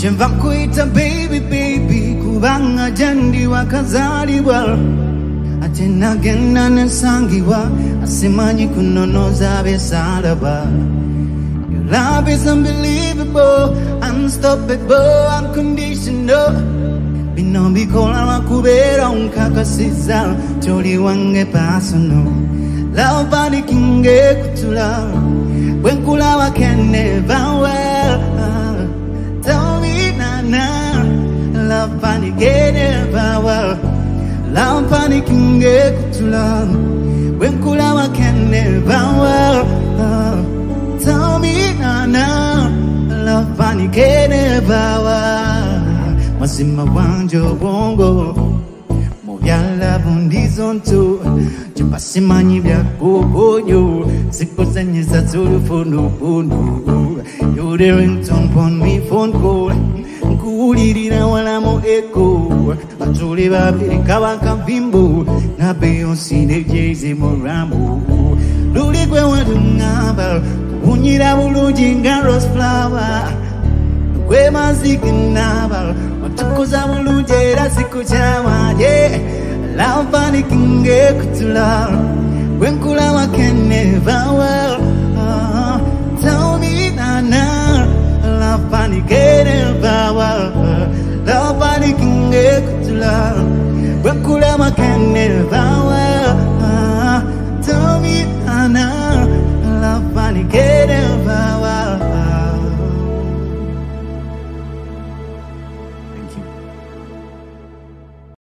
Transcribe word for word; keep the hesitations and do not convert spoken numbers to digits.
Chemva kuita baby baby kubanga jandi wakazaliwa atena genda nesangiwa asimanyi kunonoza besalaba. Your love is unbelievable, unstoppable, unconditional. Bino bikola wakubera unkakasiza toli wange personal. Love body kinge kutula when kulawa can never well. Tell me na na love body can never well. Love body kinge kutula when kulawa can never well. Tell me na na love body can never well. Masima wanjo bongo Moyala bundizonto Chipasimanyi vya kukoyo Siku zenye za zulu fono fono. You're the ringtone pon me phone call Nkuulirira wala mo echo Atuli babiri kawaka bimbo Na Beyonce ne Jay-Z mo Rambo. Luli kwe wadu ngaba Kunyira bulungi nga rose flower Kwe maziki naba Tukuza mulungi era sikuchawa, yeah. Love body kinge kutula when kulawa can never well. uh, Tell me na na love body can never well.